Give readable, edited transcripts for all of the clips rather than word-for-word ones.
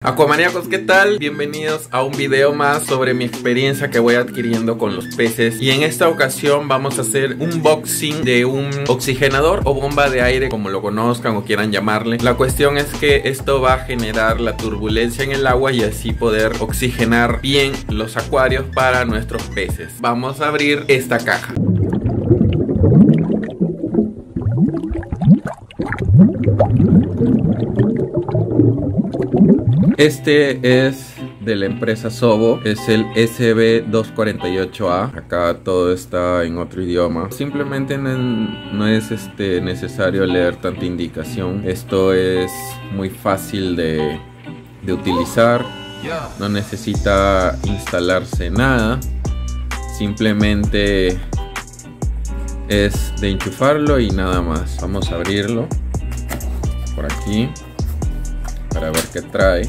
Acuamaníacos, ¿qué tal? Bienvenidos a un video más sobre mi experiencia que voy adquiriendo con los peces. Y en esta ocasión vamos a hacer un unboxing de un oxigenador o bomba de aire, como lo conozcan o quieran llamarle. La cuestión es que esto va a generar la turbulencia en el agua y así poder oxigenar bien los acuarios para nuestros peces. Vamos a abrir esta caja. Este es de la empresa Sobo, es el SB248A. Acá todo está en otro idioma. Simplemente no es necesario leer tanta indicación. Esto es muy fácil de utilizar. No necesita instalarse nada. Simplemente es de enchufarlo y nada más. Vamos a abrirlo por aquí para ver qué trae.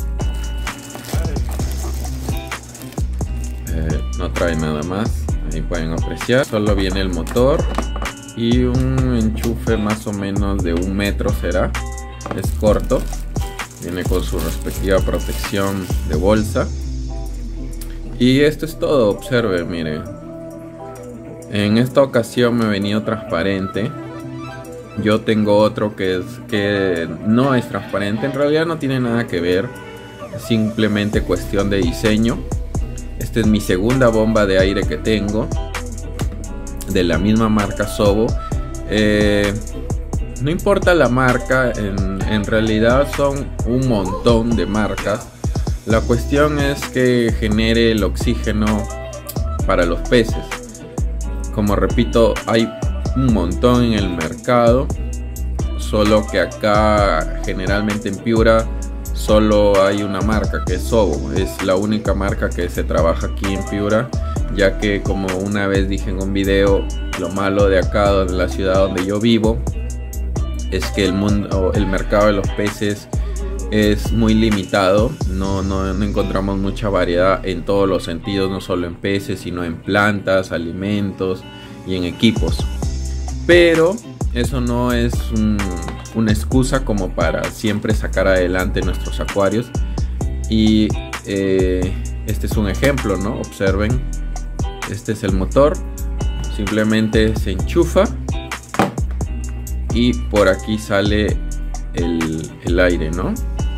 No trae nada más, ahí pueden apreciar. Solo viene el motor y un enchufe más o menos de 1 metro será. Es corto, viene con su respectiva protección de bolsa. Y esto es todo, observe, mire. En esta ocasión me ha venido transparente. Yo tengo otro que no es transparente. En realidad no tiene nada que ver, es simplemente cuestión de diseño. Esta es mi segunda bomba de aire que tengo, de la misma marca Sobo. No importa la marca, en realidad son un montón de marcas. La cuestión es que genere el oxígeno para los peces. Como repito, hay un montón en el mercado, solo que acá generalmente en Piura solo hay una marca, que es Sobo. Es la única marca que se trabaja aquí en Piura, ya que, como una vez dije en un video, lo malo de acá, de la ciudad donde yo vivo, es que el mercado de los peces es muy limitado. No encontramos mucha variedad en todos los sentidos, no solo en peces, sino en plantas, alimentos y en equipos. Pero eso no es una excusa como para siempre sacar adelante nuestros acuarios. Y este es un ejemplo, ¿no? Observen, este es el motor. Simplemente se enchufa y por aquí sale el aire, ¿no?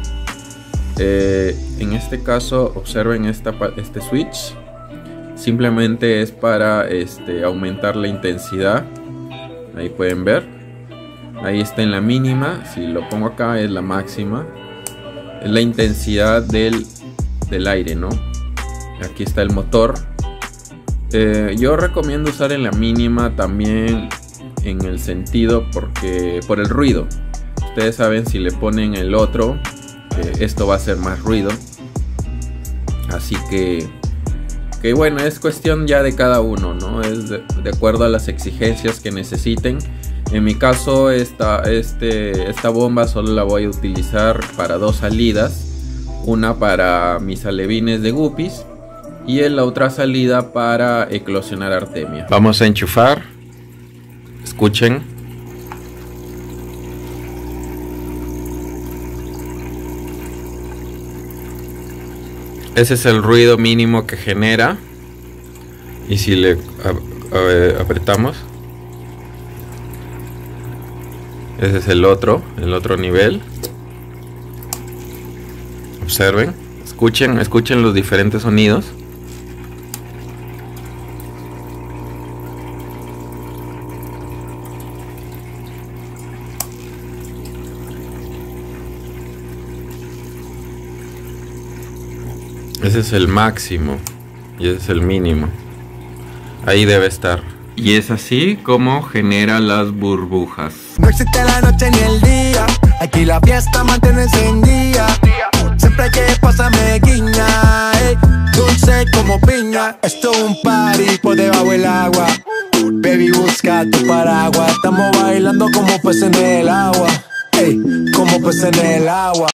En este caso, observen este switch. Simplemente es para aumentar la intensidad. Ahí pueden ver, ahí está en la mínima. Si lo pongo acá es la máxima. Es la intensidad del aire, ¿no? Aquí está el motor. Yo recomiendo usar en la mínima también, en el sentido por el ruido. Ustedes saben, si le ponen el otro, esto va a hacer más ruido. Así que bueno, es cuestión ya de cada uno, ¿no? Es de acuerdo a las exigencias que necesiten. En mi caso, esta bomba solo la voy a utilizar para 2 salidas. Una para mis alevines de guppies y en la otra salida para eclosionar artemia. Vamos a enchufar. Escuchen. Ese es el ruido mínimo que genera. Y si le apretamos, ese es el otro nivel. Observen, escuchen los diferentes sonidos. Ese es el máximo y ese es el mínimo. Ahí debe estar. Y es así como genera las burbujas. No existe la noche ni el día, aquí la fiesta mantiene encendida. Siempre que pasa me guiña, dulce como piña. Esto es un party por debajo del agua. Baby, busca tu paraguas. Estamos bailando como peces en el agua, como peces en el agua.